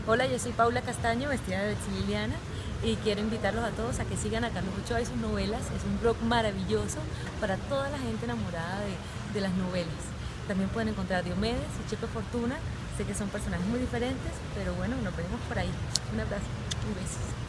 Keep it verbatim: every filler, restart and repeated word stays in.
Hola, yo soy Paula Castaño, vestida de Betsy Liliana, y quiero invitarlos a todos a que sigan a Carlos Ochoa y sus novelas. Es un blog maravilloso para toda la gente enamorada de, de las novelas. También pueden encontrar Diomedes y Chepe Fortuna. Sé que son personajes muy diferentes, pero bueno, nos vemos por ahí. Un abrazo, un beso.